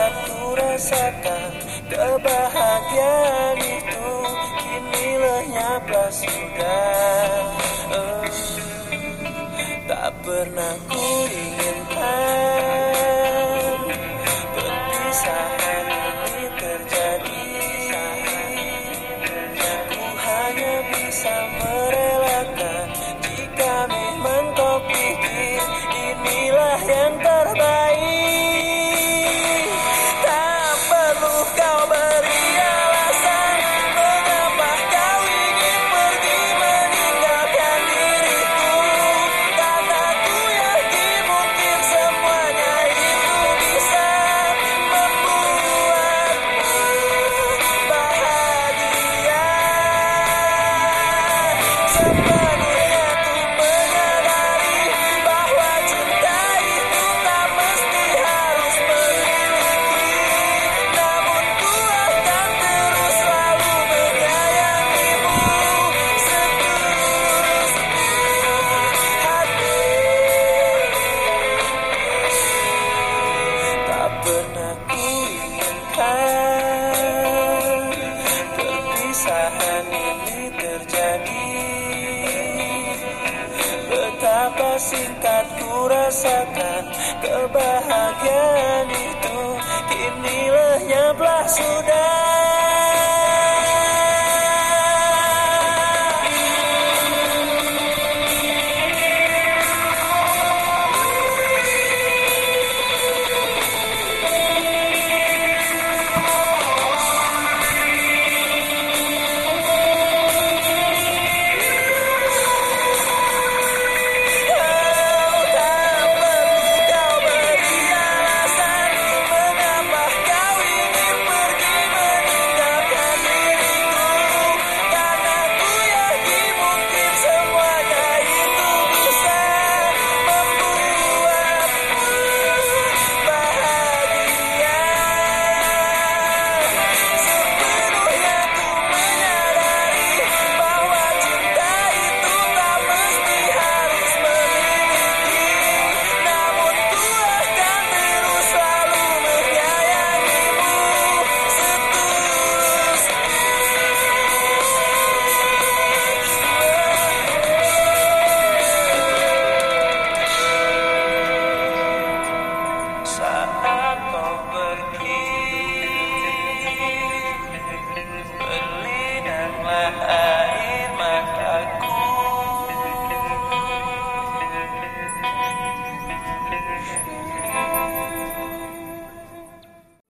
singkat ku rasakan kebahagiaan itu, kini lenyaplah sudah. Tak pernah ku inginkan perpisahan ini terjadi. Ku hanya bisa merelakan jika memang kau pikir inilah yang terbaik. Tak perlu kau beri alasan mengapa kau ingin pergi meninggalkan diriku, karena ku yakin mungkin semuanya itu bisa membuatmu bahagia. Sepenuhnya ku menyadari bahwa cinta itu tak mesti harus memiliki, namun ku akan terus selalu menyayangimu setulus hati. Tak pernah ku inginkan perpisahan ini terjadi. Betapa singkat ku rasakan kebahagiaan itu, kini lenyaplah sudah.